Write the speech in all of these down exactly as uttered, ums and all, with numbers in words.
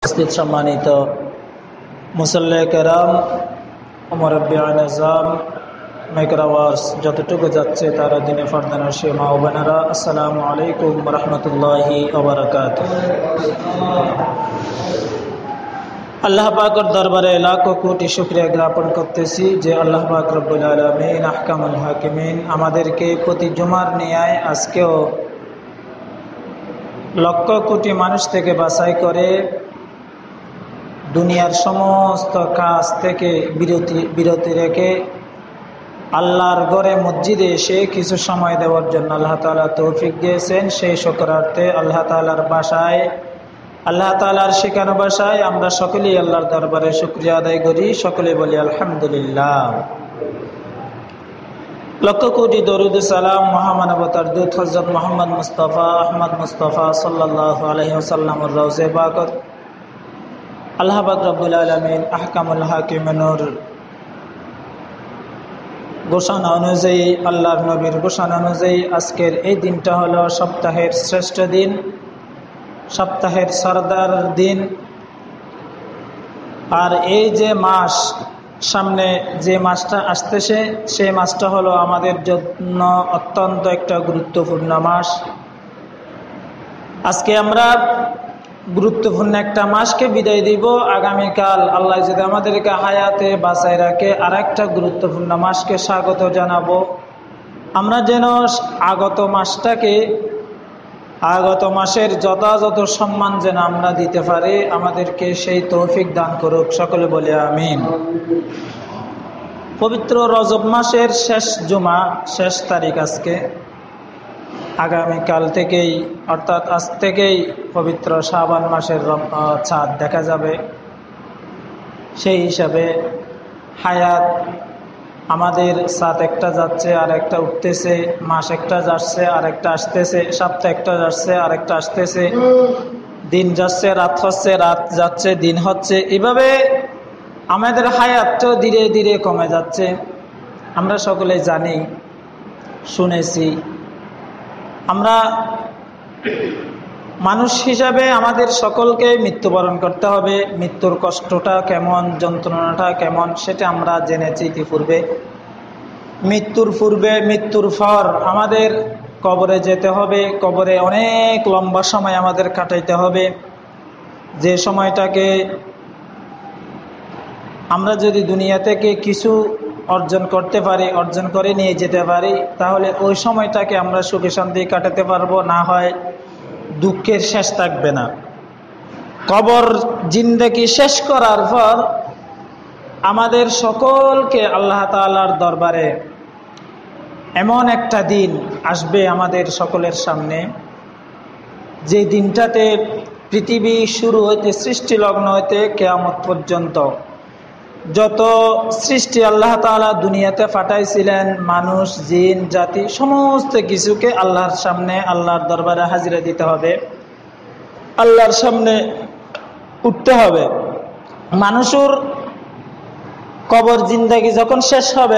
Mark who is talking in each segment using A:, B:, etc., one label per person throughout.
A: উপস্থিত সম্মানিত মুসল্লি কেরাম, মুরব্বিয়ান নিজাম, মাইক্রোওয়ার্স যতটুকু যাচ্ছে তারা দিনে ফরদানশী মা ও বোনেরা, আসসালামু আলাইকুম রহমতুল্লাহি ওয়া বারাকাতুহু। আল্লাহ পাকের দরবারে লাখো কোটি শুকরিয়া জ্ঞাপন করতেছি যে আল্লাহ পাক রব্বুল আলামিন আহকামুল হাকিমিন আমাদেরকে প্রতি জুমার ন্যায় আজকেও লক্ষ কোটি মানুষ থেকে বাছাই করে দুনিয়ার সমস্ত কাজ থেকে বিরতি বিরতি রেখে আল্লাহর ঘরে মসজিদে এসে কিছু সময় দেওয়ার জন্য আল্লাহ তাআলা তৌফিক দিয়েছেন। সেই শুকরার্থে আল্লাহ তাআলার বাসায়, আল্লাহ তাআলার শেখানো ভাষায় আমরা সকলেই আল্লাহর দরবারে শুকরিয়া আদায় করি। সকলে বলি আলহামদুলিল্লাহ। লক্ষ কোটি দরুদ সালাম মহামানবতার দূত হযরত মুহাম্মদ মুস্তাফা আহমদ মুস্তাফা সাল্লাল্লাহু আলাইহি ওয়াসাল্লামের রওজে পাক আল্লাহ পাক রব্বুল আলামিন আহকামুল হাকিমিনের ঘোষণা অনুযায়ী, আল্লাহর নবীর ঘোষণা অনুযায়ী আজকের এই দিনটা হলো সপ্তাহের শ্রেষ্ঠ দিন, সপ্তাহের সরদার দিন। আর এই যে মাস, সামনে যে মাসটা আসতেছে সেই মাসটা হলো আমাদের জন্য অত্যন্ত একটা গুরুত্বপূর্ণ মাস। আজকে আমরা গুরুত্বপূর্ণ একটা মাসকে বিদায় দিব। আগামীকাল আল্লাহ যদি আমাদেরকে হায়াতে বাঁচায় রাখে আর একটা গুরুত্বপূর্ণ মাসকে স্বাগত জানাবো। আমরা যেন আগত মাসটাকে, আগত মাসের যথাযথ সম্মান যেন আমরা দিতে পারি, আমাদেরকে সেই তৌফিক দান করুক। সকলে বলে আমিন। পবিত্র রজব মাসের শেষ জুমা, শেষ তারিখ আজকে। আগামীকাল থেকেই অর্থাৎ আজ থেকেই পবিত্র শাবান মাসের চাঁদ দেখা যাবে। সেই হিসাবে হায়াত আমাদের চাঁদ একটা যাচ্ছে আর একটা উঠতেছে, মাস একটা যাচ্ছে আর একটা আসতেছে, সপ্তাহ একটা যাচ্ছে আর একটা আসতেছে, দিন যাচ্ছে রাত হচ্ছে, রাত যাচ্ছে দিন হচ্ছে। এভাবে আমাদের হায়াতটাও ধীরে ধীরে কমে যাচ্ছে। আমরা সকলে জানি, শুনেছি। আমরা মানুষ হিসাবে আমাদের সকলকে মৃত্যুবরণ করতে হবে। মৃত্যুর কষ্টটা কেমন, যন্ত্রণাটা কেমন সেটা আমরা জেনেছি ইতিপূর্বে। মৃত্যুর পূর্বে, মৃত্যুর পর আমাদের কবরে যেতে হবে। কবরে অনেক লম্বা সময় আমাদের কাটাইতে হবে। যে সময়টাকে আমরা যদি দুনিয়া থেকে কিছু অর্জন করতে পারি, অর্জন করে নিয়ে যেতে পারি, তাহলে ওই সময়টাকে আমরা সুখে শান্তি কাটাতে পারবো। না হয় দুঃখের শেষ থাকবে না। কবর জিন্দেগি শেষ করার পর আমাদের সকলকে আল্লাহ তাআলার দরবারে এমন একটা দিন আসবে আমাদের সকলের সামনে, যে দিনটাতে পৃথিবী শুরু হইতে, সৃষ্টি লগ্ন হইতে কিয়ামত পর্যন্ত যত সৃষ্টি আল্লাহ তাআলা দুনিয়াতে পাঠাইছিলেন, মানুষ, জিন জাতি, সমস্ত কিছুকে আল্লাহর সামনে, আল্লাহর দরবারে হাজিরা দিতে হবে, আল্লাহর সামনে উঠতে হবে। মানুষের কবর জিন্দেগি যখন শেষ হবে,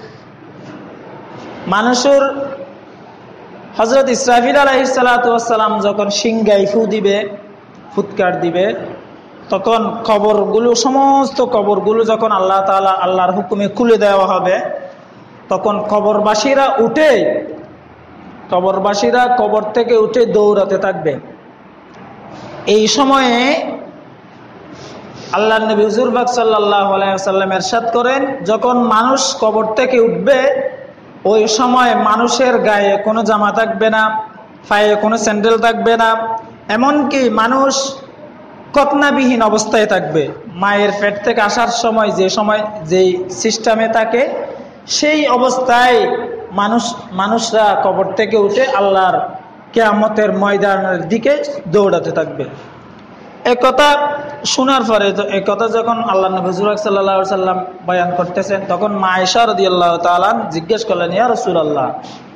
A: মানুষের হযরত ইসরাফিল আলাইহিস সালাতু ওয়াস সালাম যখন সিংগায় ফু দিবে, ফুৎকার দিবে, তখন কবরগুলো, সমস্ত কবরগুলো যখন আল্লাহ তাআলা আল্লাহর হুকুমে খুলে দেওয়া হবে, তখন কবরবাসীরা উঠে, কবরবাসীরা কবর থেকে উঠে দৌড়াতে থাকবে। এই সময়ে আল্লাহর নবী হুজুর পাক সাল্লাল্লাহু আলাইহি ওয়াসাল্লাম ইরশাদ করেন, যখন মানুষ কবর থেকে উঠবে, ওই সময় মানুষের গায়ে কোনো জামা থাকবে না, পায়ে কোনো স্যান্ডেল থাকবে না, এমনকি মানুষ কতনাবিহীন অবস্থায় থাকবে। মায়ের পেট থেকে আসার সময় যে সময় যেই সিস্টেমে থাকে, সেই অবস্থায় মানুষ মানুষরা কবর থেকে উঠে আল্লাহর কিয়ামতের ময়দানের দিকে দৌড়াতে থাকবে। এই কথা শোনার পরে, এই কথা যখন আল্লাহ নবী সাল্লাল্লাহু আলাইহি ওয়াসাল্লাম বয়ান করতেছেন, তখন মা আয়েশা রাদিয়াল্লাহু তাআলা জিজ্ঞেস করলেন, ইয়া রাসূলুল্লাহ,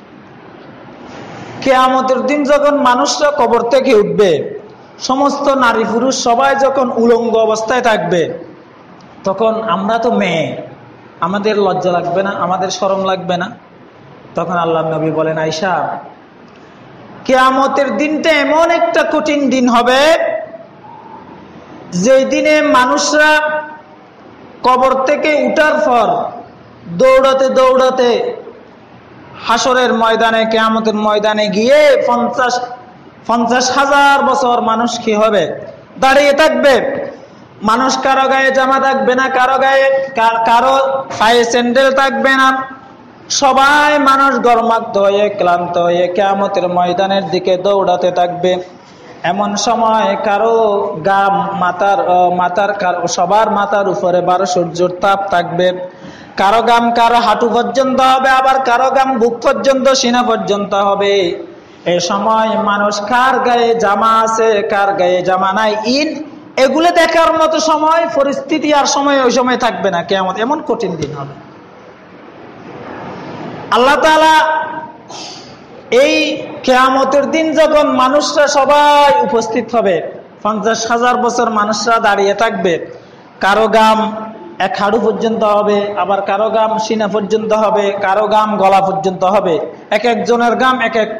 A: কিয়ামতের দিন যখন মানুষরা কবর থেকে উঠবে, সমস্ত নারী পুরুষ সবাই যখন উলঙ্গ অবস্থায় থাকবে, তখন আমরা তো মেয়ে, আমাদের লজ্জা লাগবে না, আমাদের শরম লাগবে না? তখন আল্লাহর নবী বলেন, আয়েশা, কিয়ামতের দিনটা এমন একটা কঠিন দিন হবে যেই দিনে মানুষরা কবর থেকে উঠার পর দৌড়াতে দৌড়াতে হাসরের ময়দানে, কিয়ামতের ময়দানে গিয়ে পঞ্চাশ পঞ্চাশ হাজার বছর মানুষ কি হবে? দাঁড়িয়ে থাকবে। মানুষ কারো গায়ে জামা থাকবে না, কারো গায়ে কারো পায়ে স্যান্ডেল থাকবে না। সবাই মানুষ গরমাক্ত হয়ে ক্লান্ত হয়ে কিয়ামতের ময়দানের দিকে দৌড়াতে থাকবে। এমন সময় কারো গাম মাথার মাথার কারো সবার মাথার উপরে বারো সূর্যের তাপ থাকবে। কারো গাম কারো হাঁটু পর্যন্ত হবে, আবার কারো গাম বুক পর্যন্ত, সিনা পর্যন্ত হবে। এই সময় মানুষ কার গায়ে জামা আছে, কার গায়ে জামা নাই, ইন এগুলো দেখার মতো সময়, পরিস্থিতি আর সময় ওই সময় থাকবে না। কিয়ামত এমন কঠিন দিন হবে। আল্লাহ তাআলা এই কিয়ামতের দিন যখন মানুষরা সবাই উপস্থিত হবে, পঞ্চাশ হাজার বছর মানুষরা দাঁড়িয়ে থাকবে। কারো গাম এক হাঁটু পর্যন্ত হবে, আবার কারো গাম সিনা পর্যন্ত হবে, কারো গাম গলা পর্যন্ত হবে। এক একজনের গাম এক এক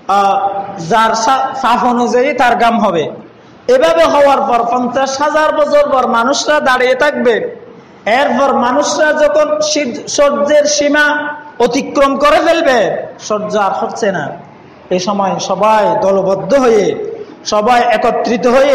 A: যার সাফ অনুযায়ী তার গাম হবে। এভাবে হওয়ার পর পঞ্চাশ হাজার বছর পর মানুষরা দাঁড়িয়ে থাকবে। এরপর মানুষরা যখন সহ্যের সীমা অতিক্রম করে ফেলবে, সহ্য আর হচ্ছে না, এই সময় সবাই দলবদ্ধ হয়ে, সবাই একত্রিত হয়ে,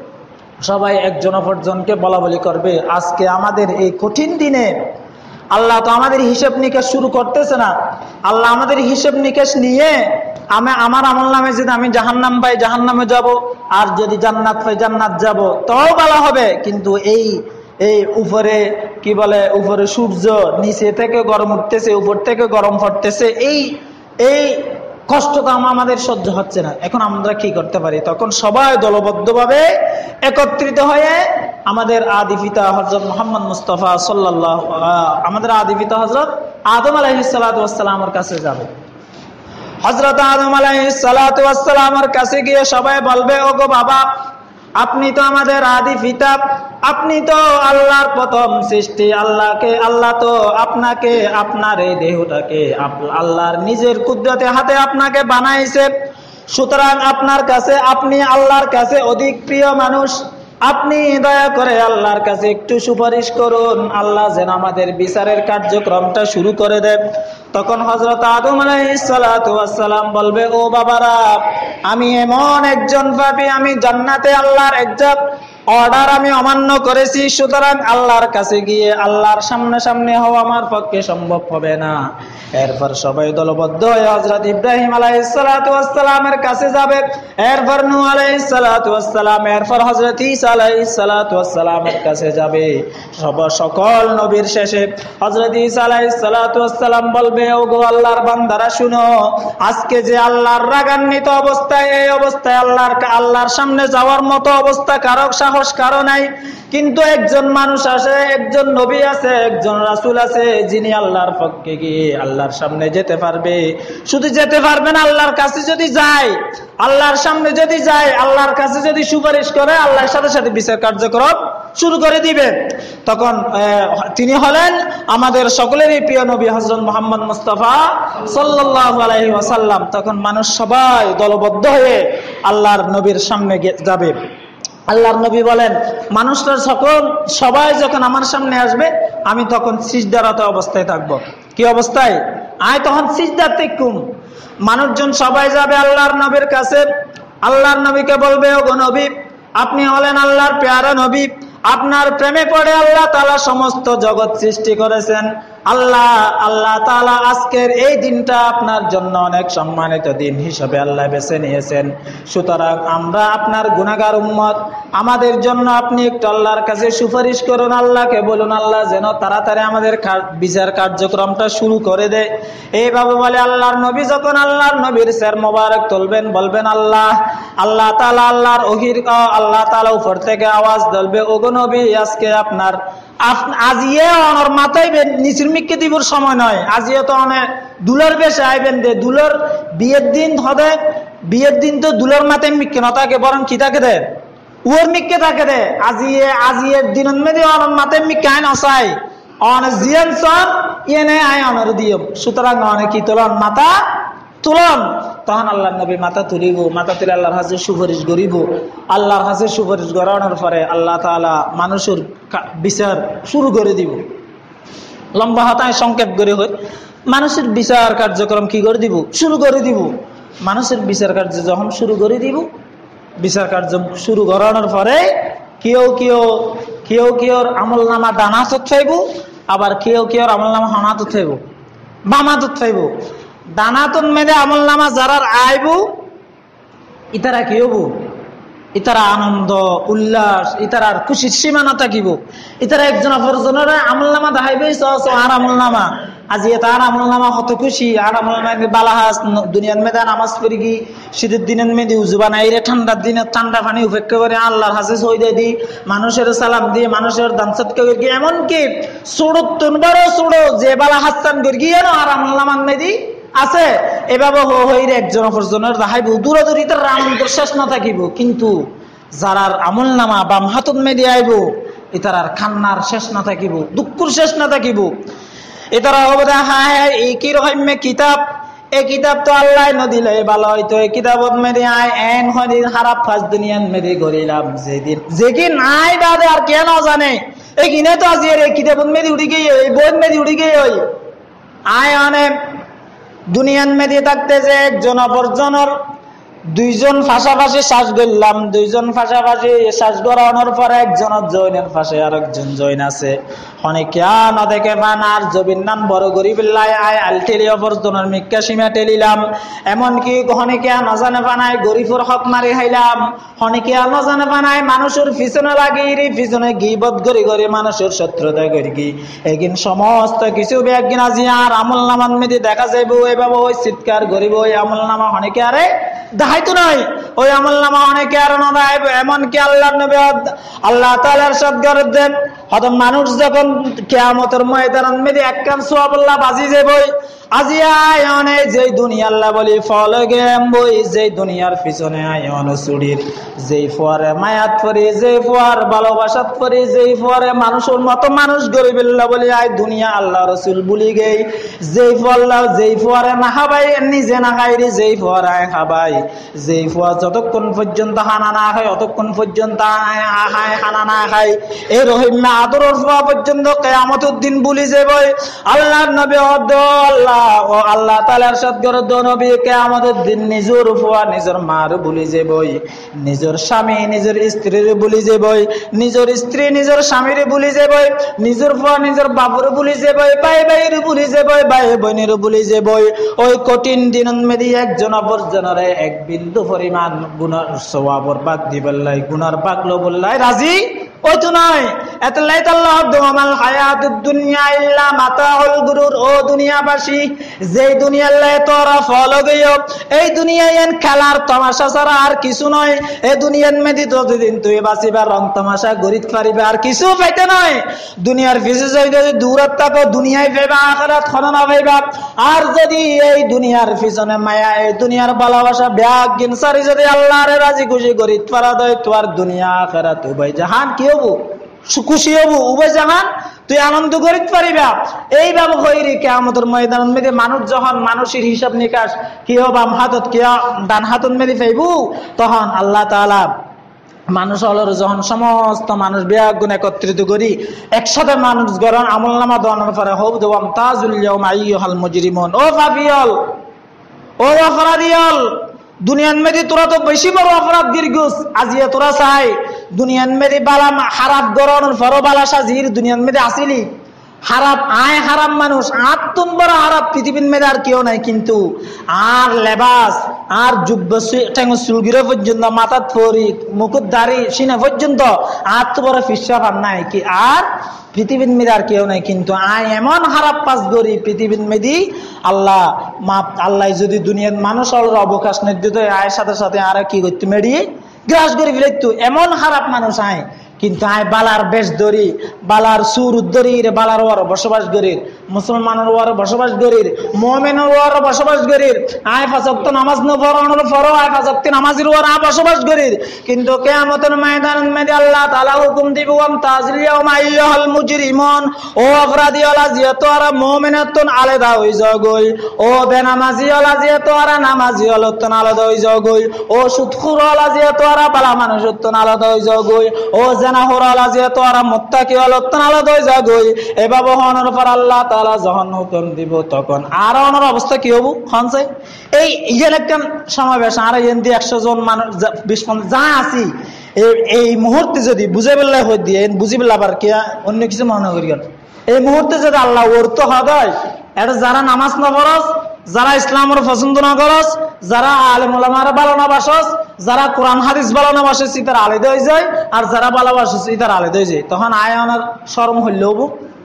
A: সবাই একজন অপরজনকে বলা বলি করবে, আজকে আমাদের এই কঠিন দিনে আল্লাহ তো আমাদের হিসেব নিকেশ শুরু করতেছে না। আল্লাহ আমাদের হিসেব নিকেশ নিয়ে আমি আমার আমল নামে যদি আমি জাহান্নাম পাই জাহান্নামে যাব, আর যদি জান্নাত পাই জান্নাত যাব, তাও বলা হবে। কিন্তু এই এই উপরে কি বলে, উপরে সূর্য, নিচে থেকে গরম উঠতেছে, উপর থেকে গরম পড়তেছে, এই এই কষ্টটা আমাদের সহ্য হচ্ছে না। এখন আমরা কি করতে পারি? তখন সবাই দলবদ্ধভাবে একত্রিত হয়ে আমাদের আদি পিতা হযরত মুহাম্মদ মুস্তাফা সাল্লাল্লাহু আমাদের আদি পিতা হযরত আদম আলাইহিস সালাতু ওয়াস সালামের কাছে যাবে। হযরত আদম আলাইহিস সালাতু ওয়াস সালামের কাছে গিয়ে সবাই বলবে, ওগো বাবা, আপনি তো আমাদের আদি পিতা, আপনি তো আল্লাহর প্রথম সৃষ্টি। আল্লাহকে আল্লাহ তো আপনাকে, আপনার এই দেহটাকে আল্লাহর নিজের কুদরতে হাতে আপনাকে বানাইছে। সুতরাং আপনার কাছে, আপনি আল্লাহর কাছে অধিক প্রিয় মানুষ। আপনি দয়া করে আল্লাহর কাছে একটু সুপারিশ করুন, আল্লাহ যেন আমাদের বিচারের কার্যক্রমটা শুরু করে দেন। তখন হযরত আদম আলাইহিস সালাতু ওয়াস সালাম বলবে, ও বাবারা, আমি এমন একজন পাপী, আমি জান্নাতে আল্লাহর একজন অর্ডার আমি অমান্য করেছি। সুতরাং আল্লাহর কাছে গিয়ে আল্লাহর সামনে সামনে হওয়া আমার পক্ষে সম্ভব হবে না। এরপর সবাই দলবদ্ধ হয়ে হযরত ইব্রাহিম আলাইহিস সালাতু ওয়াস সালামের কাছে যাবে, এরপর নূহ আলাইহিস সালাতু ওয়াস সালাম, এরপর হযরত ঈসা আলাইহিস সালাতু ওয়াস সালামের কাছে যাবে। সব সকল নবীর শেষে হযরত ঈসা আলাইহিস সালাতু ওয়াস সালাম বলবে, ওগো আল্লাহর বান্দারা শুনো, আজকে যে আল্লাহর রাগান্বিত অবস্থায়, এই অবস্থায় আল্লাহর আল্লাহর সামনে যাওয়ার মতো অবস্থা কারো সাহস কারো নাই। কিন্তু একজন মানুষ আছে, একজন নবী আছে, একজন রাসূল আছে, যিনি আল্লাহর পক্ষে গিয়ে আল্লাহর সামনে যেতে পারবে। শুধু যেতে পারবে না, আল্লাহর কাছে যদি যায়, আল্লাহর সামনে যদি যায়, আল্লাহর কাছে যদি সুপারিশ করে, আল্লাহর সাথে সাথে বিচার কার্যক্রম শুরু করে দিবে। তখন তিনি হলেন আমাদের সকলেরই প্রিয় নবী হযরত মুহাম্মদ মুস্তাফা সাল্লাল্লাহু আলাইহি ওয়াসাল্লাম। তখন মানুষ সবাই দলবদ্ধ হয়ে আল্লাহর নবীর সামনে যাবে। আল্লাহর নবী বলেন, মানুষরা সকল সবাই যখন আমার সামনে আসবে, আমি তখন সিজদারত অবস্থায় থাকব। কি অবস্থায়? আয় তখন সিজদা থেকুম। মানুষজন সবাই যাবে আল্লাহর নবীর কাছে। আল্লাহর নবীকে বলবে, ওগো নবী, আপনি হলেন আল্লাহর পেয়ারা নবী, আপনার প্রেমে পড়ে আল্লাহ তাআলা সমস্ত জগৎ সৃষ্টি করেছেন। আল্লাহ আল্লাহ তাআলা আজকের এই দিনটা আপনার জন্য অনেক সম্মানিত দিন হিসেবে আল্লাহ বেছে নিয়েছেন। সুতরাং আমরা আপনার গুনাহগার উম্মত, আমাদের জন্য আপনি একটু আল্লাহর কাছে সুপারিশ করুন। আল্লাহকে বলুন, আল্লাহ যেন তাড়াতাড়ি আমাদের বিচার কার্যক্রমটা শুরু করে দেয়। এইভাবে বলে আল্লাহর নবী যখন আল্লাহর নবীর সের মোবারক তুলবেন, বলবেন আল্লাহ আল্লাহ তাআলা আল্লাহর ওহির আল্লাহ তাআলা উপর থেকে আওয়াজ দিবে, ওগো নবী, আজকে আপনার আজিয়ে অনর মাথায় নিচের মিক্কে দিবর সময় নয়, আজিয়ে তো অনেক দুলার বেশে আইবেন দে। দুলার বিয়ের দিন হবে, বিয়ের দিন তো দুলার মাথায় মিক্কে না থাকে, বরং কি থাকে দে, উয়ার মিক্কে থাকে দে। আজিয়ে আজিয়ের দিন মেদি অনর মাথায় মিক্কে আইন অসাই অনেক জিয়ান সব ইয়ে নেই আয় অনর দিও। সুতরাং অনেক কি তোলন মাথা তুলন। তখন আল্লাহ নবী মাথা তুলিব, মাথা তুলে আল্লাহর হাজে সুপারিশ করিব। আল্লাহর হাজে সুপারিশ করানোর পরে আল্লাহ তাআলা মানুষের বিচার শুরু করে দিব। লম্বা হাতায় সংক্ষেপ করে হয় মানুষের বিচার কার্যক্রম কি করে দিব, শুরু করে দিব। মানুষের বিচার কার্য যখন শুরু করে দিব, বিচার কার্য শুরু করানোর পরে কেউ কেউ কেউ কেউর আমল নামা ডানাত থাইব, আবার কেউ কেউর আমল নামা হানাত থাইব, বামাত থাইব। ডানাতন মেদে আমল নামা যারার আইব ইতারা কি হব, ইতারা আনন্দ উল্লাস, ইতারার খুশির সীমানা থাকিব। ইতারা একজন অপরজনের আমল নামা দেখাইবে, আর আমল নামা আজি তার আমল নামা কত খুশি, আর আমল নামা বালাহাস দুনিয়ার মেদা নামাজ পড়ি গি শীতের দিনের মেদে উজুবা নাই রে, ঠান্ডার দিনে ঠান্ডা পানি উপেক্ষা করে আল্লাহর হাসে সইদে দি, মানুষের সালাম দিয়ে মানুষের দান সৎকা করি, এমনকি ছোড়তন বড় ছোড়ো যে বালা হাসান করি গিয়ে আর আমল নামান মেদি আছে এভাবে হইরে একজন অপরজনের দেখাইব, দূরাদূরি তার আনন্দের শেষ না থাকিব। কিন্তু যারার আমল নামা বাম হাতত মেদি আইব ইতারার খান্নার শেষ না থাকিব, দুঃখর শেষ না থাকিব। এতারা হবে হ্যাঁ এই কি রকম কিতাব, এই কিতাব তো আল্লাহ নদিলে ভালো হইতো, এই কিতাবত মেদি আয় এন হদিন খারাপ ফাঁস দুনিয়ান মেদি করিলাম যেদিন যেদিন আয় বাদে আর কেন জানে এই কিনে তো আজি এই কিতাবত মেদি উঠি গিয়ে এই বই মেদি উঠি গিয়ে ওই আয় অনেক দুনিয়ান মেদি থাকতে যে একজন অপরজনের দুইজন পাশাপাশি শ্বাস গড়লাম, দুইজন পাশাপাশি শ্বাস গড়ানোর পরে একজনের জৈনের পাশে আর একজন জৈন আছে, অনেকিয়া না দেখে পান আর জবিন নাম বড় গরিব আয় আল ঠেলি অপরজনের মিক্কা সীমা টেলিলাম, এমনকি অনেকিয়া নজানে পানায় গরিবর হক মারি খাইলাম, অনেকিয়া নজানে পানায় মানুষের পিছনে লাগিয়ে পিছনে গিবত গড়ি গড়ি মানুষের শত্রুতা করি গি এগিন সমস্ত কিছু একদিন আজি আর আমল নামান মেদি দেখা যাইব। এভাবে ওই চিৎকার গরিব ওই আমল নামা অনেকে আরে দেখাইতো নাই, ওই আমল নামা অনেকে আর না দেখাইব। এমনকি আল্লাহ নবী আল্লাহ তাআলার সদগর দেন হয়তো মানুষ যখন কিয়ামতের ময়দান মেদি একখান সোয়াবুল্লাহ বাজি যাবই আজি আয়নে যেই দুনিয়া আল্লাহ বলি ফল গেম বই, যেই দুনিয়ার পিছনে আয়ন চুরির যেই ফোয়ারে মায়াত পরি, যেই ফোয়ার ভালোবাসাত পরি, যেই ফোয়ারে মানুষের মতো মানুষ গরিবিল্লা বলি আয় দুনিয়া আল্লাহ রসুল বলি গেই, যেই ফোয়াল্লাহ যেই ফোয়ারে না খাবাই নিজে না খাইরি, যেই ফোয়ারায় খাবাই, যেই ফোয়া যতক্ষণ পর্যন্ত হানা না খায় অতক্ষণ পর্যন্ত আহায় হানা না খায়, এই রহিমা আদরের ফোয়া পর্যন্ত কিয়ামতের দিন বলি যাবই। আল্লাহর নবী আল্লাহ ও আল্লাহ তাআলার সদগর নবী কিয়ামতের দিন নিজের ফুয়া নিজের মার ভুলি যাবই, নিজের স্বামী নিজের স্ত্রীর ভুলি যাবই, নিজের স্ত্রী নিজের স্বামীর ভুলি যাবই, নিজের ফুয়া নিজের বাবুর ভুলি যাবই, ভাই ভাইয়ের ভুলি যাবই, ভাই বোনের ভুলি যাবই। ওই কঠিন দিন মেদি একজন অপরজনের এক বিন্দু পরিমাণ গুনার সওয়াবর বাদ দিবল্লাই গুনার বাগলো বললাই রাজি ওই তো নয়। এতলাই আল্লাহ দোমাল হায়াতুদ দুনিয়া ইল্লা মাতাউল গুরুর, ও দুনিয়াবাসী যে দুনিয়াল্লাহ তোরা ফলো গইও এই দুনিয়ায় খেলার তামাশা ছাড়া আর কিছু নয়। এই দুনিয়ার মেদি যতদিন তুই বাঁচিবা রং তামাশা গরিত পারিবে আর কিছু পাইতে নয়। দুনিয়ার পিছে যদি দূরত থাকো দুনিয়ায় পাইবা আখিরাত খননা পাইবা। আর যদি এই দুনিয়ার পিছনে মায়া এই দুনিয়ার ভালোবাসা ব্যাগ গিনসারি যদি আল্লাহর রাজি খুশি গরিত পারা দেয় তোর দুনিয়া আখিরাত উভয় জাহান কি হবো খুশি হবো, উভয় জাহান তুই আনন্দ করিতে পারিবা। এইভাবে হইরে কিয়ামতের ময়দান মেদে মানুষ যখন মানুষের হিসাব নিকাশ কি বাম হাতত কি ডান হাতত মেরে পাইবু তখন আল্লাহ তাআলা মানুষ হলোর যখন সমস্ত মানুষ বিয়াগুণ একত্রিত করি একসাথে মানুষ গড়ন আমল নামা দনের পরে হোক দেওয়াম তাজুল ইয়াউমা আইয়ুহাল মুজরিমুন, ও পাপিয়ল ও অপরাধীয়ল দুনিয়ান মেদি তোরা তো বেশি বড় অপরাধ দীর্ঘুস আজিয়া তোরা চাই দুনিয়ান মেদি বালা হারাপ গরনের ফর বালা সাজির দুনিয়ান মেদি আসিলি হারাপ আয় হারাম মানুষ আত্মন বড় হারাপ পৃথিবীর মেদে আর কেউ নাই। কিন্তু আর লেবাস আর যুব্ব চুলগিরে পর্যন্ত মাথার ফরি মুকুট দাড়ি সিনা পর্যন্ত আর তো বড় ফিসাব আর নাই কি আর পৃথিবীর মেদে আর কেউ নাই। কিন্তু আয় এমন হারাপ পাস করি পৃথিবীর মেদি আল্লাহ মাপ আল্লাহ যদি দুনিয়ার মানুষ অলর অবকাশ নির্দিত আয়ের সাথে সাথে আর কি করতে মেরিয়ে গ্রাস করে ফেলতো এমন খারাপ মানুষ আয়। কিন্তু আয় বালার বেশ ধরি বালার সুর ধরি বালার ওর বসবাস করি মুসলমানের ওয়ার বসবাস করির, মুমিনের ওয়ার বসবাস করির, আয় পাঁচ ওয়াক্ত নামাজ ন পড়ানোর পরও আয় পাঁচ ওয়াক্ত নামাজের ওয়ার আ বসবাস করির, কিন্তু কিয়ামতের ময়দানের মধ্যে আল্লাহ তাআলা হুকুম দিব ওয়াম তাজিল ইয়াউমা আইয়ুহাল মুজরিমুন, ও অপরাধী ওয়ালা যেহেতু আর মুমিনাতুন আলাদা হই জগই, ও বেনামাজি ওয়ালা যেহেতু আর নামাজি ওয়ালাতুন আলাদা হই জগই, ও সুদখোর ওয়ালা যেহেতু আর বালা মানুষতুন আলাদা হই জগই, ও জানাহর ওয়ালা যেহেতু আর মুত্তাকি ওয়ালাতুন আলাদা হই জগই। এভাবে হওয়ার পর আল্লাহ তাআলা যখন হুকুম দিব তখন আর ওনার অবস্থা কি হবো হনছে এই ইয়ের একটা সমাবেশ আর এনদি একশো জন মানুষ বিশ যা আছি এই মুহূর্তে যদি বুঝে বেলা হয়ে দিয়ে বুঝি বেলা আবার কে অন্য কিছু মনে করি গেল এই মুহূর্তে যদি আল্লাহ ওর তো হয় এটা যারা নামাজ না পড়স, যারা ইসলামের পছন্দ না করস, যারা আলেম ওলামার ভালো না বাসস, যারা কোরআন হাদিস ভালো না বাসে তার আলাদা হয়ে যায়, আর যারা ভালোবাসে তার আলাদা হয়ে যায়, তখন আয়নের শরম হইলেও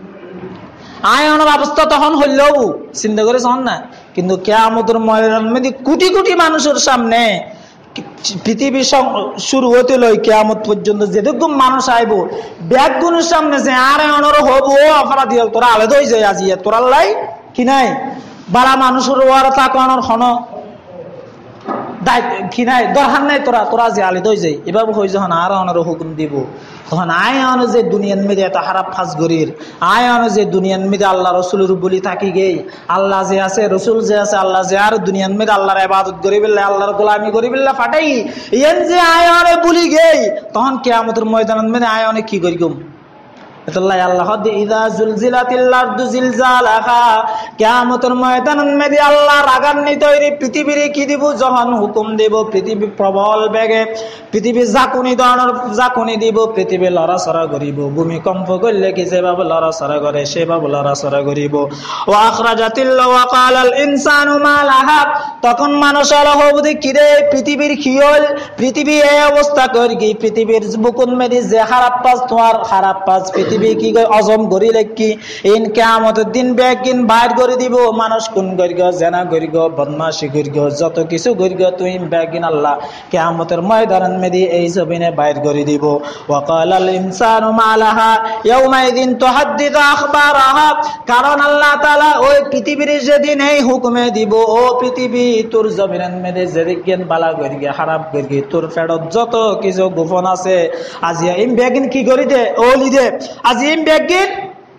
A: আয়নের অবস্থা তখন হইলেও চিন্তা করে যখন না। কিন্তু কিয়ামতের ময়দানে কোটি কোটি মানুষের সামনে পৃথিবী শুরু হতে লই কিয়ামত পর্যন্ত যেটুকু মানুষ আইব ব্যাগ গুণের সামনে যে আর অনর হবো অপরাধী তোরা আলাদা হয়ে যায় আজি তোরা লাই কি নাই বালা মানুষের ওয়ার তাকানোর হন দায়িত্ব কি নাই দরকার নাই তোরা তোরা যে আলাদা হয়ে যায় এভাবে হয়ে যখন আর অনর হুকুম দিব তখন আয় আনো যে দুনিয়ার মেয়েদের এত হারাপ ফাঁস গরির আয় আনো যে দুনিয়ার মেয়েদে আল্লাহ রসুলের বলি থাকি গে আল্লাহ যে আছে রসুল যে আছে আল্লাহ যে আর দুনিয়ার মেয়েদে আল্লাহর ইবাদত করি বিল্লাহ আল্লাহর গোলামি করি বিল্লাহ ফাটাই এন যে আয় আনে বলি গে তখন কিয়ামতের ময়দানের মেয়েদে আয় আনে কি করি গম আল্লাহ ইযা জুলজিলাতিল আরদু জিলজালাহা কিয়ামতের ময়দানের মধ্যে আল্লাহ রাগান্বিত হয়ে পৃথিবীর কি দিব যখন হুকুম দেব পৃথিবী প্রবল বেগে পৃথিবী জাকুনি ধরনের জাকুনি দিব পৃথিবী লড়াচড়া করিব ভূমিকম্প করলে কি যেভাবে লড়াচড়া করে সেভাবে লড়াচড়া করিব ওয়া আখরাজাতিল ওয়া ক্বালাল ইনসানু মা লাহা তখন মানুষ হবে কি রে পৃথিবীর খিয়ল পৃথিবী এই অবস্থা করি কি পৃথিবীর বুকুন মেদি যে খারাপ পাস তোমার খারাপ পাস পৃথিবী কি অজম করি লেখি ইন কিয়ামতের দিন ব্যাগিন বাইর করে দিব মানুষ কোন করিগ জেনা করিগ বদমাশি করিগ যত কিছু করিগ তুই ব্যাগিন আল্লাহ কিয়ামতের ময়দানের মধ্যে এই জমিনে বাইর করে দিব ওয়া ক্বালাল ইনসানু মা লাহা ইয়াউমাইদিন তুহাদ্দিসু আখবারাহা কারণ আল্লাহ তাআলা ওই পৃথিবীর যেদিন এই হুকুমে দিব ও পৃথিবী তোর জমিনের মধ্যে যেদিন বালা করিগ খারাপ করিগ তোর ফেরত যত কিছু গোপন আছে আজিয়া ইম ব্যাগিন কি করি দে ওলি দে আজিম বেগিন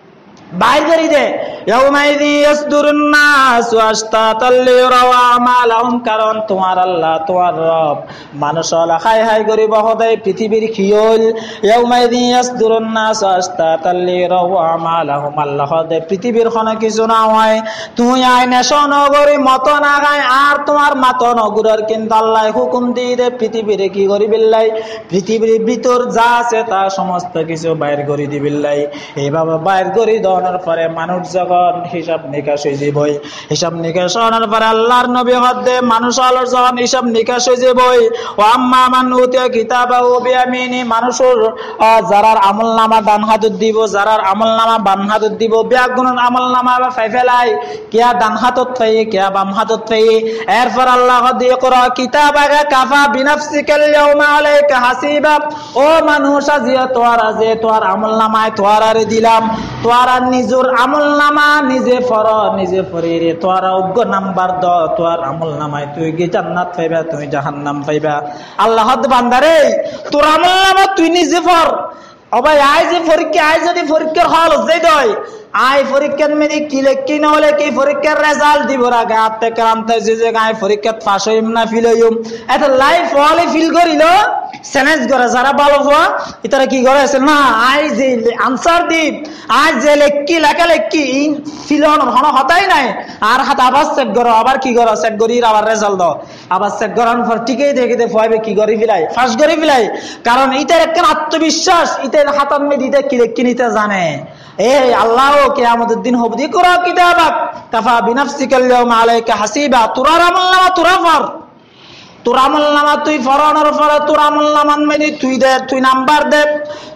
A: বাইর করি দে ইয়াউমাইযি ইয়াসদুরুন নাস আশতাতাল লিরাও আমালাহুম কারণ তোমার আল্লাহ তোমার রব মানুষ আলা হাই হাই করিব হদাই পৃথিবীর খিয়ল ইয়াউমাইযি ইয়াসদুরুন নাস আশতাতাল লিরাও আমালাহুম আল্লাহ দে পৃথিবীর কোনো কিছু না হয় তুই আইনে সনগরি মত না গায় আর তোমার মত নগরের কিন্তু আল্লাহ হুকুম দিয়ে দে পৃথিবীরে কি করি বিল্লাই পৃথিবীর ভিতর যা আছে তা সমস্ত কিছু বাইর করে দিবিল্লাই এইভাবে বাইর করে দেওয়ার পরে মানুষ যখন হিসাব নিকাশ হয়ে যাবই হিসাব নিকাশ হওয়ার পরে আল্লাহর নবী হদে মানুষ আলোর যখন হিসাব নিকাশ হয়ে যাবই ও আম্মা মান উতিয়া কিতাবাহু বিয়ামিনি মানুষের যারার আমলনামা ডান হাতত দিব যারার আমলনামা বাম হাতত দিব ব্যাগুনের আমলনামা ফাই ফেলাই কিয়া ডান হাতত ফাই কিয়া বাম হাতত ফাই এরপর আল্লাহ হদে করা কিতাবাকা কাফা বিনাফসিকাল ইয়াউমা আলাইকা হাসিবা ও মানুষ আজিয়া তোর আজে তোর আমলনামায় তোর আরে দিলাম তোর নিজের আমলনামা নিজে পড় নিজে পড়ি রে তোর অজ্ঞ নাম্বার দ তোর আমলনামায় তুই কি জান্নাত পাইবা তুই জাহান্নাম পাইবা আল্লাহ বান্দারে তোর আমলনামা তুই নিজে পড় ও ভাই আই যে পরীক্ষা আই যদি পরীক্ষার হল যেই দয় আই পরীক্ষার মেয়ে কি লেখি না হলে কি পরীক্ষার রেজাল্ট দিব আগে আত্মে ক্রান্তে যে আই পরীক্ষার পাস হইম না ফিল হইম এটা লাইফ হলে ফিল করিল চ্যালেঞ্জ করে যারা ভালো হওয়া এটারা কি করে আছে না আই যে আনসার দিই আজ যে লেখি লেখা লেখি ফিল হন হতাই নাই আর হাত আবার চেক করো আবার কি করো চেক করি আবার রেজাল্ট দাও আবার চেক করার পর ঠিকই দেখে দে ফয়বে কি করে ফিলাই ফার্স্ট করে ফিলাই কারণ এটার একটা আত্মবিশ্বাস এটার হাতার মেয়ে দিতে কি লেখি নিতে জানে এই আল্লাহ কিয়ামতের দিন হবে দিকরা কিতাবাক কাফা বিনাফসিকাল ইয়াউমা আলাইকা হাসিবা তোরা আমলনামা তোরা পড় তোর আমলনামা তুই পড়ানোর পরে তোর আমলনামান মেনে তুই দে তুই নাম্বার দে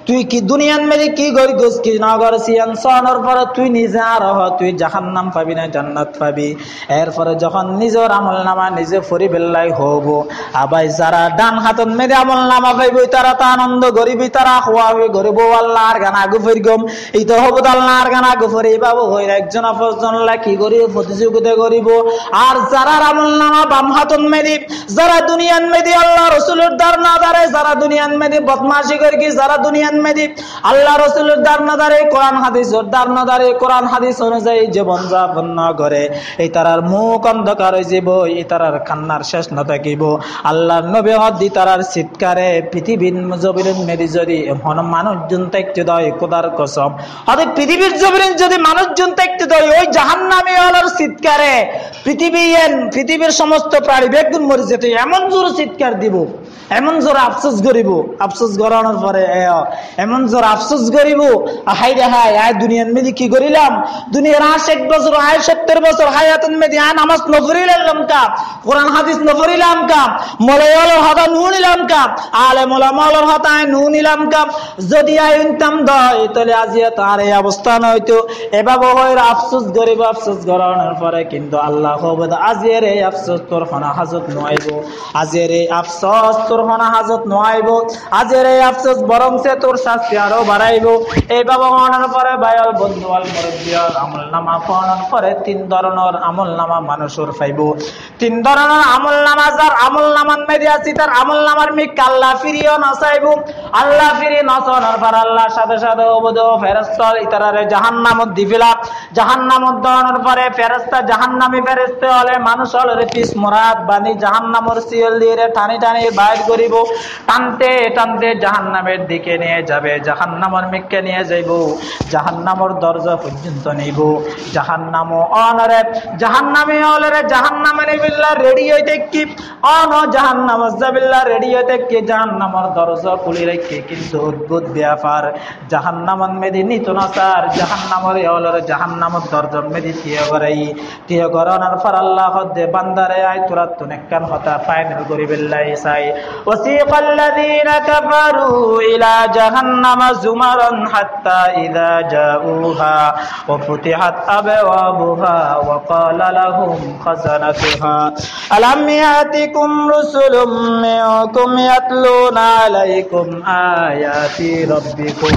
A: তুই কি দুনিয়ান মেরে কি করি গোস কি না করছি আনসানোর পরে তুই নিজে আর হ তুই জাহান্নাম পাবি না জান্নাত পাবি। এরপরে যখন নিজের আমল নামা নিজে ফরি বেল্লাই হব আবাই যারা ডান হাতত মেরে আমল নামা পাইব তারা তা আনন্দ গরিবি তারা হওয়া হয়ে গরিব আল্লাহর গান আগু ফিরগম এই তো হব আল্লাহর গান আগু ফরে বাবু হই একজন অপরজন কি করি প্রতিযোগিতা করিব। আর যারা আমল নামা বাম হাতত মেরে যারা দুনিয়ান মেরে আল্লাহ রসুলের দ্বার না দাঁড়ায় যারা দুনিয়ান মেরে বদমাশি করে কি যারা দুনিয়ান মেরে আল্লাহ রসুলের দ্বার না দাঁড়ায় কোরআন হাদিসের দ্বার না দাঁড়ায় কোরআন হাদিস অনুযায়ী জীবন যাপন না করে এই তারার মুখ অন্ধকার হয়ে যাব এই তারার কান্নার শেষ না থাকিব। আল্লাহর নবী হদ্দি তারার চিৎকারে পৃথিবীর জমিন মেরি যদি এমন মানুষজন দেখতে দেয় খোদার কসম অর্থাৎ পৃথিবীর জমিন যদি মানুষজন দেখতে দেয় ওই জাহান্নামী আল্লাহর চিৎকারে পৃথিবী পৃথিবীর সমস্ত প্রাণী বেগুন মরে যেতে এমন জোরে চিৎকার দিব এমন জোর আফসোস করিব আফসোস করানোর পরে এমন জোর আফসোস করিব হাই রে হাই আয় দুনিয়ার মেদি কি করিলাম দুনিয়ার আশেক বছর আয় সত্তর বছর হায়াতুন মেদি আয় নামাজ নফরিলাম কা কোরআন হাদিস নফরিলাম কা মলায়ালের হতা নুনিলাম কা আলে মোলামালের হতা আয় নুনিলাম কা যদি আয় ইনকাম দয় তাহলে আজিয়া তার এই অবস্থা নয়তো এভাবে হয় আফসোস করিব আফসোস করানোর পরে কিন্তু আল্লাহ হবে আজিয়ের এই আফসোস তোর হনা হাজত নয়ব আজিয়ের এই আফসোস তোর হনা হাজত নয়ব আজিয়ের এই আফসোস বরং সে তোর শাস্তি আরো বাড়াইব। এইভাবে হওয়ার পরে ভাইয়াল বন্ধু আল মুরব্বিয়াল আমল নামা পড়ানোর পরে তিন ধরনের আমল নামা মানুষের পাইব। তিন ধরনের আমল নামা যার আমল নামান মেদি আছি তার আমল নামার মিক আল্লাহ ফিরিয়ে নসাইব। আল্লাহ ফিরিয়ে নসানোর পর আল্লাহর সাথে সাথে অবদ ফেরেশতা ইতারারে জাহান্নামত দিবিলা জাহান্নামত দেওয়ানোর পরে ফেরেশতা জাহান্নামী ফেরেশতা হলে মানুষ হলে পিস মোরাদ বানি জাহান্নামর সিল দিয়ে টানি টানি বাইর করিব টানতে টানতে জাহান্নামের দিকে নিয়ে যাবে জাহান্নামের মিককে নিয়ে যাইব জাহান্নামের দরজা পর্যন্ত নিব জাহান্নাম অনরে জাহান্নামী হলে জাহান্নামের বিল্লাহ রেডি হইতে কি অন জাহান্নাম জাবিল্লাহ রেডি হইতে কি জাহান্নামের দরজা খুলে রেখে কিন্তু অদ্ভুত ব্যাপার জাহান্নামন মেদি নিত না স্যার জাহান্নামের হলে জাহান্নামের দরজা মেদি তিয়ে করাই তিয়ে করানোর পর আল্লাহ হদ্দে বান্দারে আয় তোরা তো নেকান হতা ফাইনাল করি বিল্লাহ সাই ওয়াসিকাল্লাযীনা কাফারু ইলা জাহান্নামা যুমারান হাত্তা ইযা জাউহা ওয়া ফুতিহাত আবওয়াবুহা ওয়া ক্বালা লাহুম খাযানাতুহা আলাম ইয়াতিকুম রুসুলুম মিনকুম ইয়াতলুনা আলাইকুম আয়াতি রাব্বিকুম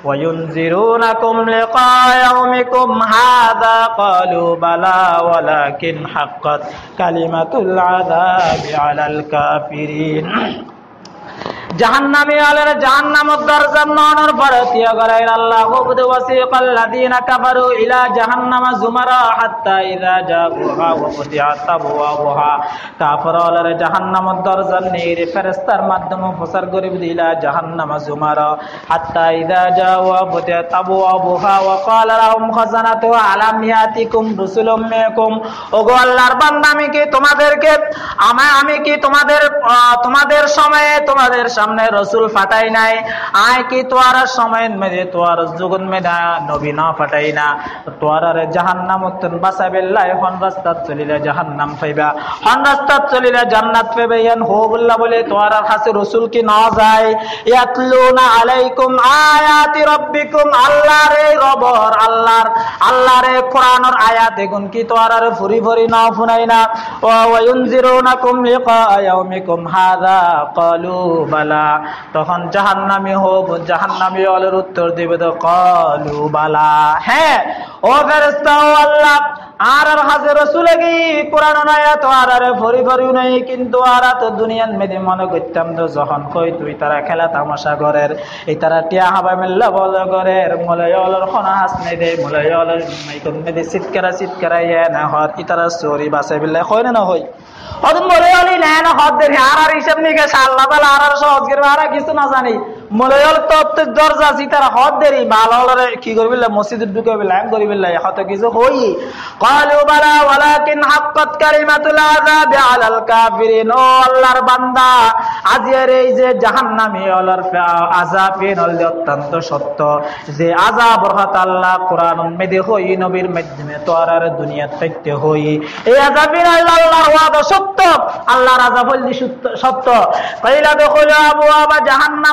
A: وينذرونكم لقاء يومكم هذا قالوا بلى ولكن حقت كلمة العذاب على الكافرين জাহান্নামী আলের জাহান্নামত দরজা নওয়ানোর পরে তিয়া করাইল আল্লাহ হুবদু ওয়াসিকাল্লাযীনা কাফারু ইলা জাহান্নামা যুমারা হাত্তা ইযা জাউহা ওয়া ফুতিহাত আবওয়াবুহা কাফার আলের জাহান্নামত দরজা নিয়ে ফেরেশতার মাধ্যমে প্রচার করে দিলা জাহান্নামা যুমারা হাত্তা ইযা জাউহা ফুতিহাত আবওয়াবুহা ওয়া ক্বালা লাহুম খাযানাতু আলাম ইয়াতিকুম রুসুলুম মিনকুম ওগো আল্লাহর বান্দা আমি কি তোমাদেরকে আমি আমি কি তোমাদের তোমাদের সময়ে তোমাদের সামনে রসুল ফাটাই নাই আয় কি তোয়ার সময় মেরে তোয়ার যুগন মেদা নবী না ফাটাই না তোয়ার জাহান্নাম উত্তন বাসাবিল্লাহ হন রাস্তা চলিলে জাহান্নাম পাইবা হন রাস্তা চলিলে জান্নাত পাইবে ইয়ান হো বল্লা বলে তোয়ার কাছে রসুল কি না যায় ইয়াতলুনা আলাইকুম আয়াতি রাব্বিকুম আল্লাহর রবর আল্লাহর আল্লাহর কোরআনের আয়াত এগুন কি তোয়ার ফুরি ফুরি না শুনাই না ওয়া ইউনজিরুনাকুম লিকা ইয়াউমিকুম হাযা ক্বালু বালা তখন জাহান্নামী হোক জাহান্নামী হলের উত্তর দিবে তো ক্বালু বালা হ্যাঁ ও ফেরেশতা ও আল্লাহ আর আর হাজে রসুলে কি কোরআন আয়াত আর আর ভরি ভরি নাই কিন্তু আর তো দুনিয়ান মেদি মনে করতাম তো যখন কই তুই তারা খেলা তামাশা করের এই তারা টিয়া হাবা মিল্লা বল করের মলয়লর খনা হাস নেই দে মলয়লর মাইকন মেদি চিৎকারা চিৎকারা ইয়া না হত ই তারা চোরি বাসে বিল্লা কই না হই অদ মলয়লি না না হত দে আর আর হিসাব নিকে আল্লাহ তাআলা আর আর সহজ করে আর কিছু না জানি মলয়ল তো দরজা সিতারা হত দেরি ভালোরে কি করবিল্লা মসজিদে ঢুকে বিল্লা এম করিবিল্লা হত কিছু হই ক্বালু বালা ওয়ালাকিন হাক্কাত কালিমাতুল আযাবি আলাল কাফিরিন ও আল্লাহর বান্দা আজের এই যে জাহান্নামী আল্লাহর আযাবের অত্যন্ত সত্য যে আযাব রহত আল্লাহ কোরআন মেদে হই নবীর মাধ্যমে তো আর দুনিয়া থাকতে হই এই আযাবের আল্লাহর ওয়াদা সত্য আল্লাহর আযাব হইল সত্য কইলা দখুলু আবওয়াবা জাহান্নামা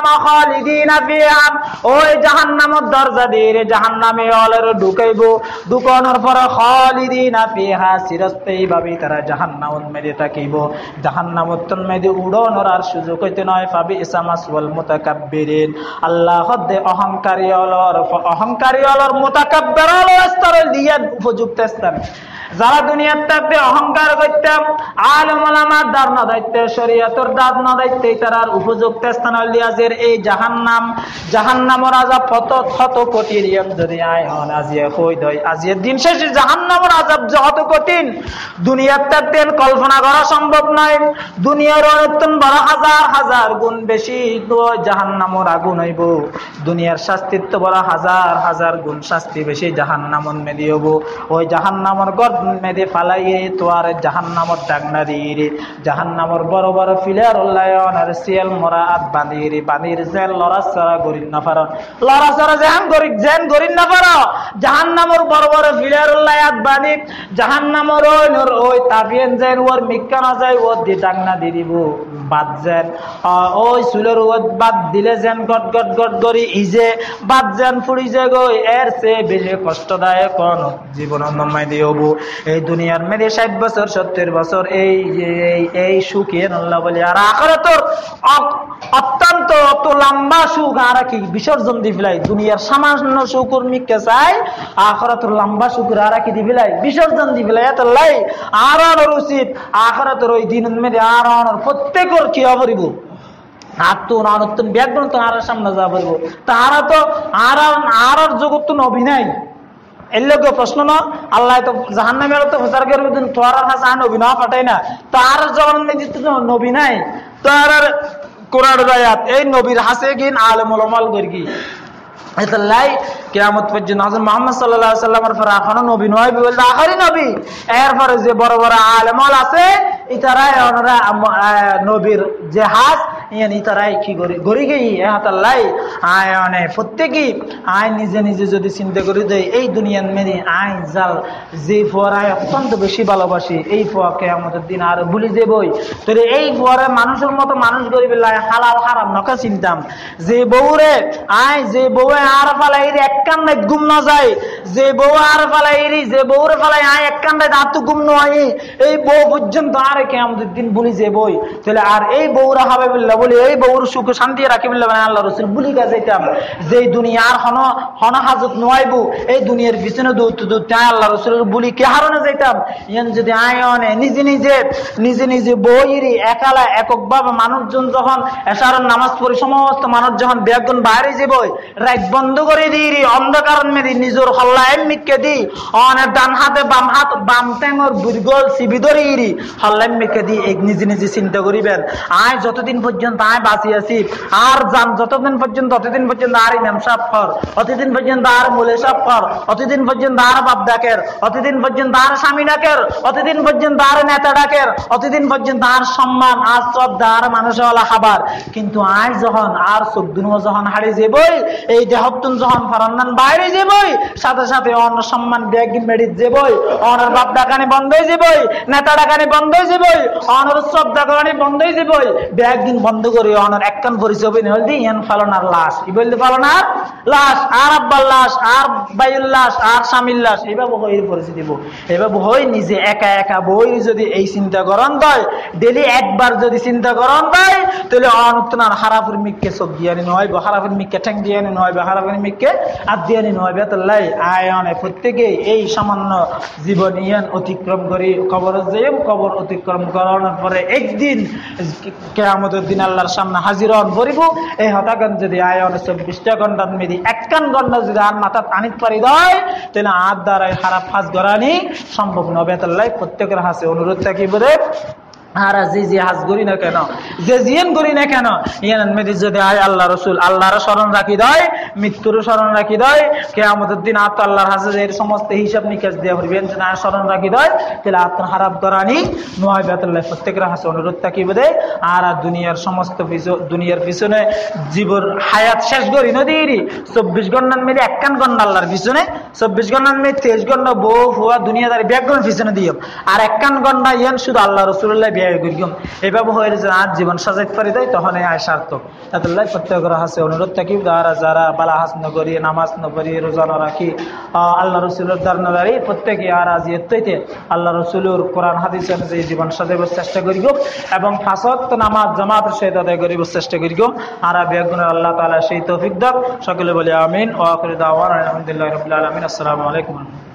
A: খালিদিনা ফিহা, ওই জাহান্নামের দরজা দিয়ে জাহান্নামে অলর ঢুকাইব, ঢুকানোর পরে খালিদিনা ফিহা চিরস্থায়ী ভাবে তারা জাহান্নামের মধ্যে থাকিব। জাহান্নামের মধ্যে উড়ানোর আর সুযোগ হইতে নয়। ফাবিসা মাসওয়াল মুতাকাব্বিরিন, আল্লাহ হদে অহংকারী অলর অহংকারী অলর মুতাকাব্বির অলর স্তরে দিয়ে উপযুক্ত স্থান। যারা দুনিয়ার থাকতে অহংকার করতাম, আলেম ওলামার দার না দায়িত্বে, শরীয়তের দার না দায়িত্বে, তার উপযুক্ত স্থান লিয়াজের এই জাহান্নাম, জাহান্নামের আযাব কত কত কঠিন যদি আয়ন আজিয়ে কই দই আজিয়ের দিন শেষে জাহান্নামের আযাব যত কঠিন দুনিয়ার থাকতে কল্পনা করা সম্ভব নয়। দুনিয়ার অত্যন্ত বড় হাজার হাজার গুণ বেশি জাহান্নামের আগুন হইব। দুনিয়ার শাস্তির তো বড় হাজার হাজার গুণ শাস্তি বেশি জাহান্নামের মেদি হব। ওই জাহান্নামের গর্দ মেদে ফালাইয়ে তোয়ার জাহান্নামর ডাকনা দিয়ে জাহান্নামর বড় বড় ফিলার উল্লায়ন আর সিয়াল মরা আত বাঁধিয়ে বাঁধির জেন লড়াচড়া গরিন না পার লড়াচড়া যেন গরি জেন গরিন না পার জাহান্নামর বড় বড় ফিলার উল্লায়াত বাঁধি জাহান্নামর ওই ওই তাবিয়েন যেন ওর মিক্কা না যায় ওর দিয়ে ডাকনা দিয়ে দিব বাদ যেন ওই চুলের ওর বাদ দিলে যেন গট গট গট গড়ি ইজে বাদ যেন ফুড়ি যে গই এর সে বেশি কষ্টদায়ক জীবন নমাই দিয়ে হবো। এই দুনিয়ার মেরে ষাট বছর সত্তর বছর এই এই সুখে আল্লাহ বলে আর আখিরাতের অত্যন্ত অত লম্বা সুখ আর কি বিসর্জন দি ফেলাই। দুনিয়ার সামান্য সুখর মিকে চাই, আখিরাতের লম্বা সুখের আর কি দি ফেলাই বিসর্জন দি ফেলাই। এত লাই আর উচিত আখিরাতের ওই দিন মেরে আর প্রত্যেকের কি অপরিব আত্মন আনত্তন ব্যাকরণ তো আর সামনে যা বলবো তারা তো আর আর জগৎ তো অভিনয় এর লোক প্রশ্ন না আল্লাহ তো জাহান্নামের তো প্রচার করবে তোর কাছে নবী না পাঠাই না তার যখন নবী নাই তার কোরআন আয়াত এই নবীর হাসে গিন আলেম ওলামাল গর্গি এতলাই কিয়ামত পর্যন্ত হযরত মুহাম্মদ সাল্লাল্লাহু আলাইহি সাল্লামের পর এখনো নবী নয় বলতে আখেরি নবী এরপরে যে বড় বড় আলেমল আছে ইতারাই ওনারা নবীর যে হাস ইয়ানি তারাই কি করি গড়ি গই এহাতাল্লাই আয় অনে প্রত্যেকই আয় নিজে নিজে যদি চিন্তা করে দেয় এই দুনিয়ার মেরি আয় জাল যে ফোয়ারায় অত্যন্ত বেশি ভালোবাসি এই ফোয়া কিয়ামতের দিন আর ভুলি দেবই তোরে এই ফোয়ারে মানুষের মতো মানুষ গরিব লাই হালাল হারাম নকা চিন্তাম যে বউরে আয় যে বউয়ে আর ফালাই এক কান্নায় ঘুম না যায় যে বউ আর ফালাই যে বউরে ফালাই আয় এক কান্নায় দাঁত ঘুম নয় এই বউ পর্যন্ত আর কিয়ামতের দিন ভুলি যাবই তাহলে আর এই বউরা হবে বললা বলি এই বউর সুখ শান্তি রাখি বললে আল্লাহ রসুল ভুলি গা যাইতাম যে দুনিয়ার হন হন হাজত নোয়াইবো এই দুনিয়ার পিছনে দৌড়তে দৌড়তে আল্লাহ রসুলের বলি কে হারানো যাইতাম ইয়ান যদি আয়নে নিজে নিজে নিজে নিজে বইরি একালা একক ভাবে মানুষজন যখন এশারের নামাজ পড়ি সমস্ত মানুষ যখন বেগুন বাইরে যাব রাত বন্ধ করে দিই অন্ধকার মেরি নিজের হল্লা এমনিকে দি অনের ডান হাতে বাম হাত বাম টেঙর বুর্গল সিবি ধরে ইরি হল্লা এমনিকে দি নিজে নিজে চিন্তা করিবেন আয় যতদিন পর্যন্ত আয় বাঁচি আছি আর যান যতদিন পর্যন্ত ততদিন পর্যন্ত আর ইমাম সাহেব কর অতদিন পর্যন্ত আর মুলে সাহেব কর অতদিন পর্যন্ত আর বাপ ডাকের অতদিন পর্যন্ত আর স্বামী ডাকের অতদিন পর্যন্ত আর নেতা ডাকের অতদিন পর্যন্ত আর সম্মান আর শ্রদ্ধা আর মানুষওয়ালা খাবার কিন্তু আয় যখন আর চোখ দুনো যখন হারিয়ে যাবই এই দেহতুন যখন ফরান্নান বাইরে যাবই সাথে সাথে অন্য সম্মান ব্যাগিন মেডিট যাবই অনার বাপ ডাকানি বন্ধ হয়ে যাবই নেতা ডাকানি বন্ধ হয়ে যাবই অনার শ্রদ্ধা করানি বন্ধ হয়ে যাবই ব্যাগিন বন্ধ করে অনার একখান পরিচয় হলদি ইয়ান ফালনার লাশ কি বলতে ফালনার লাশ আর আব্বার লাশ আর বাইয়ের লাশ আর স্বামীর লাশ এইভাবে হয়ে পরিচয় দিব এইভাবে হই নিজে একা একা বই যদি এই চিন্তা করন দেয় ডেলি একবার যদি চিন্তা করন দেয় তাহলে অনতনার হারাফুর মিককে চোখ দিয়ানি নয় বা হারাফুর মিককে ঠ্যাং দিয়ানি নয় বা হারাফুর মিককে আর দিয়ানি নয় বেতাল্লাই আয়নে প্রত্যেকে এই সামান্য জীবন ইয়ান অতিক্রম করি কবর যে কবর অতিক্রম করানোর পরে একদিন কিয়ামতের দিন আল্লাহর সামনে হাজির হন করিব এই হতাকান যদি আয়নে চব্বিশটা ঘন্টার মেদি একখান ঘন্টা যদি আর মাথা টানিত পারি দেয় তাহলে আর দ্বারাই হারাপ ফাঁস গড়ানি সম্ভব নয় বেতাল্লাই প্রত্যেকের হাসে অনুরোধ থাকি বলে আর যে যে হাজ করি না কেন যে জিয়ান করি না কেন ইয়ান মেদি যদি আয় আল্লাহ রসুল আল্লাহর স্মরণ রাখি দেয় মৃত্যুর স্মরণ রাখি দেয় কিয়ামতের দিন আত আল্লাহর হাজে এর সমস্ত হিসাব নিকাশ দেওয়া হইবেন যে না স্মরণ রাখি দেয় তাহলে আত্ম হারাপ করানি নয় বেতাল্লাহ প্রত্যেকের হাসে অনুরোধ থাকি বলে আর দুনিয়ার সমস্ত দুনিয়ার পিছনে জীবন হায়াত শেষ করি নদীরই চব্বিশ ঘন্টার মেয়ে একখান ঘন্টা আল্লাহর পিছনে চব্বিশ ঘন্টার মেয়ে তেইশ ঘন্টা বউ ফুয়া দুনিয়াদারি ব্যাকগ্রাউন্ড পিছনে দিও আর একখান ঘন্টা ইয়ান শুধু আল্লাহ রসুল্লাহ বিয়ে করিম এইভাবে হয়ে যে আর জীবন সাজাইতে পারি দেয় তখন এই আয় সার্থক তাদের প্রত্যেকের হাসে অনুরোধ থাকি যারা যারা বালা হাস নগরী নামাজ নগরী রোজা রাখি আল্লাহ রসুলের দ্বার নদারি প্রত্যেকে আর আজ এতে আল্লাহ রসুলের কোরআন হাদিস অনুযায়ী জীবন সাজাইবার চেষ্টা করিব এবং ফাঁসত নামাজ জামাতের সহিত আদায় করিবার চেষ্টা করিব আর বেগুনের আল্লাহ তাআলা সেই তৌফিক দান সকলে বলি আমিন ওয়া আখিরু দাওয়ানা আলহামদুলিল্লাহি রাব্বিল আলামিন আসসালামু আলাইকুম।